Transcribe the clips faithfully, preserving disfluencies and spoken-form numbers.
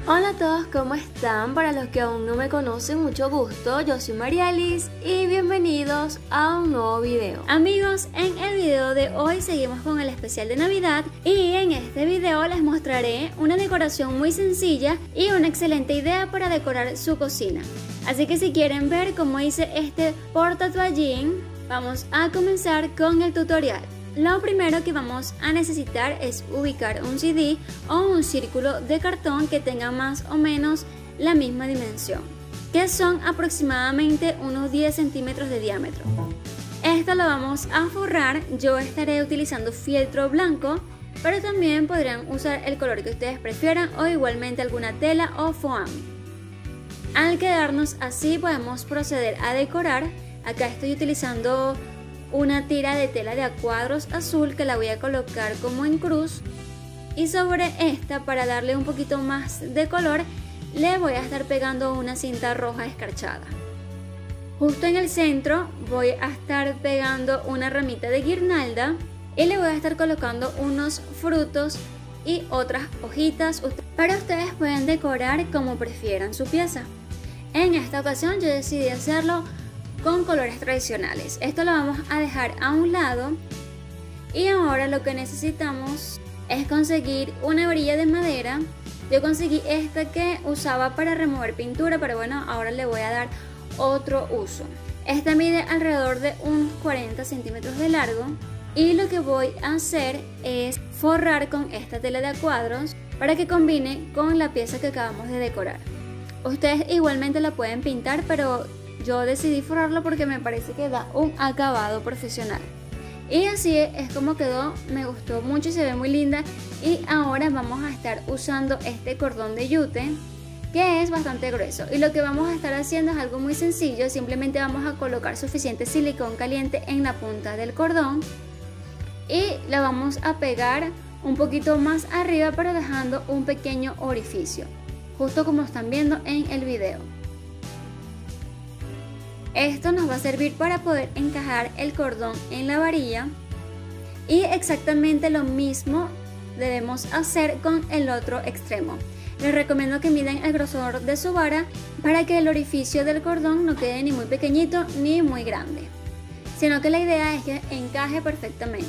Hola a todos, ¿cómo están? Para los que aún no me conocen, mucho gusto, yo soy Marialis y bienvenidos a un nuevo video. Amigos, en el video de hoy seguimos con el especial de Navidad y en este video les mostraré una decoración muy sencilla y una excelente idea para decorar su cocina. Así que si quieren ver cómo hice este portatoallín, vamos a comenzar con el tutorial. Lo primero que vamos a necesitar es ubicar un C D o un círculo de cartón que tenga más o menos la misma dimensión, que son aproximadamente unos diez centímetros de diámetro. Esto lo vamos a forrar. Yo estaré utilizando fieltro blanco, pero también podrían usar el color que ustedes prefieran o igualmente alguna tela o foam. Al quedarnos así podemos proceder a decorar. Acá estoy utilizando una tira de tela de a cuadros azul que la voy a colocar como en cruz, y sobre esta, para darle un poquito más de color, le voy a estar pegando una cinta roja escarchada. Justo en el centro voy a estar pegando una ramita de guirnalda y le voy a estar colocando unos frutos y otras hojitas, pero ustedes pueden decorar como prefieran su pieza. En esta ocasión yo decidí hacerlo con colores tradicionales. Esto lo vamos a dejar a un lado y ahora lo que necesitamos es conseguir una varilla de madera. Yo conseguí esta que usaba para remover pintura, pero bueno, ahora le voy a dar otro uso. Esta mide alrededor de unos cuarenta centímetros de largo y lo que voy a hacer es forrar con esta tela de a cuadros para que combine con la pieza que acabamos de decorar. Ustedes igualmente la pueden pintar, pero yo decidí forrarlo porque me parece que da un acabado profesional. Y así es como quedó, me gustó mucho y se ve muy linda. Y ahora vamos a estar usando este cordón de yute, que es bastante grueso. Y lo que vamos a estar haciendo es algo muy sencillo. Simplemente vamos a colocar suficiente silicón caliente en la punta del cordón y la vamos a pegar un poquito más arriba, pero dejando un pequeño orificio, justo como están viendo en el video. Esto nos va a servir para poder encajar el cordón en la varilla, y exactamente lo mismo debemos hacer con el otro extremo. Les recomiendo que midan el grosor de su vara para que el orificio del cordón no quede ni muy pequeñito ni muy grande, sino que la idea es que encaje perfectamente.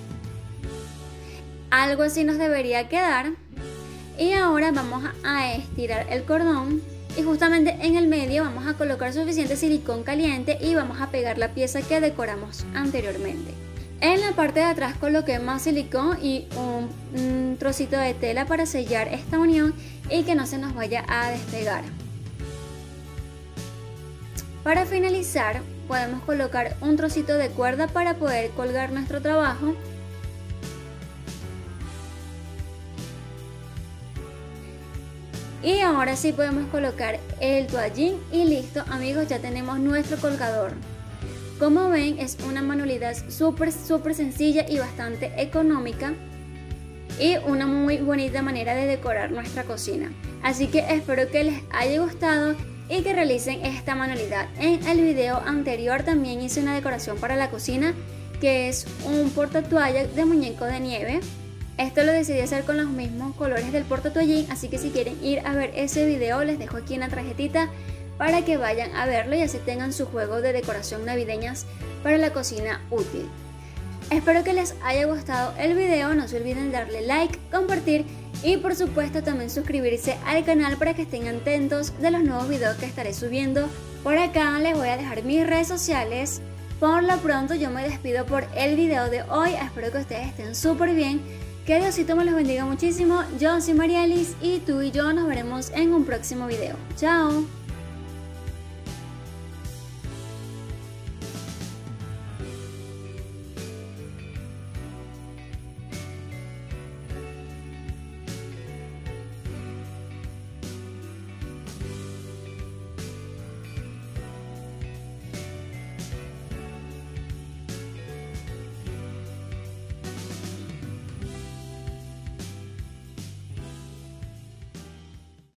Algo así nos debería quedar. Y ahora vamos a estirar el cordón y justamente en el medio vamos a colocar suficiente silicón caliente y vamos a pegar la pieza que decoramos anteriormente. En la parte de atrás coloqué más silicón y un, un trocito de tela para sellar esta unión y que no se nos vaya a despegar. Para finalizar podemos colocar un trocito de cuerda para poder colgar nuestro trabajo. Y ahora sí podemos colocar el toallín y listo, amigos, ya tenemos nuestro colgador. Como ven, es una manualidad súper súper sencilla y bastante económica, y una muy bonita manera de decorar nuestra cocina. Así que espero que les haya gustado y que realicen esta manualidad. En el video anterior también hice una decoración para la cocina, que es un portatoalla de muñeco de nieve. Esto lo decidí hacer con los mismos colores del portatoallín, así que si quieren ir a ver ese video les dejo aquí una tarjetita para que vayan a verlo y así tengan su juego de decoración navideñas para la cocina útil. Espero que les haya gustado el video, no se olviden darle like, compartir y por supuesto también suscribirse al canal para que estén atentos de los nuevos videos que estaré subiendo. Por acá les voy a dejar mis redes sociales. Por lo pronto yo me despido por el video de hoy, espero que ustedes estén súper bien. Que Diosito me los bendiga muchísimo. Yo soy Marialis y tú y yo nos veremos en un próximo video. Chao.